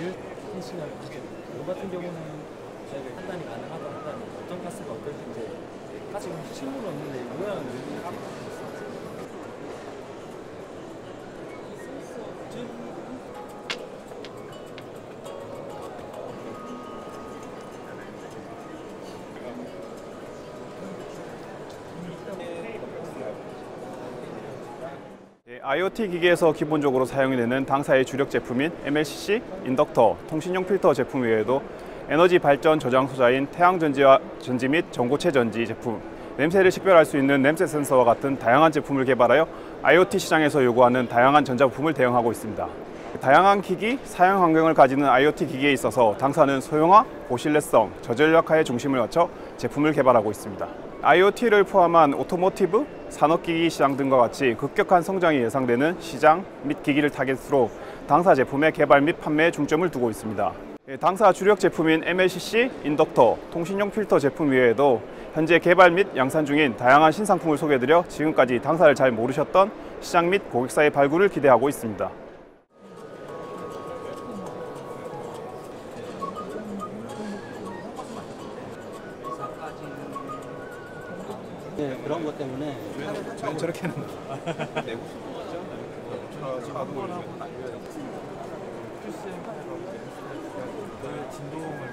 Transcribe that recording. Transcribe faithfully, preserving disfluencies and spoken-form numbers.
제일 펜싱을 하게 됩니다. 이 같은 경우는 저희가 판단이 가능하다 한다면 어떤 가스가 어떨 때 이제 가스 실물은 없는데 모양은 이렇게 아이오티 기기에서 기본적으로 사용이 되는 당사의 주력 제품인 엠엘씨씨, 인덕터, 통신용 필터 제품 외에도 에너지 발전 저장 소자인 태양전지와 전지 및 전고체 전지 제품, 냄새를 식별할 수 있는 냄새 센서와 같은 다양한 제품을 개발하여 아이오티 시장에서 요구하는 다양한 전자부품을 대응하고 있습니다. 다양한 기기, 사용 환경을 가지는 아이오티 기기에 있어서 당사는 소형화, 고신뢰성, 저전력화의 중심을 맞춰 제품을 개발하고 있습니다. 아이오티를 포함한 오토모티브, 산업기기 시장 등과 같이 급격한 성장이 예상되는 시장 및 기기를 타겟으로 당사 제품의 개발 및 판매에 중점을 두고 있습니다. 당사 주력 제품인 엠엘씨씨, 인덕터, 통신용 필터 제품 외에도 현재 개발 및 양산 중인 다양한 신상품을 소개해드려 지금까지 당사를 잘 모르셨던 시장 및 고객사의 발굴을 기대하고 있습니다. 네, 그런 것 때문에 저희 저렇게는 내고 싶었죠? 진동을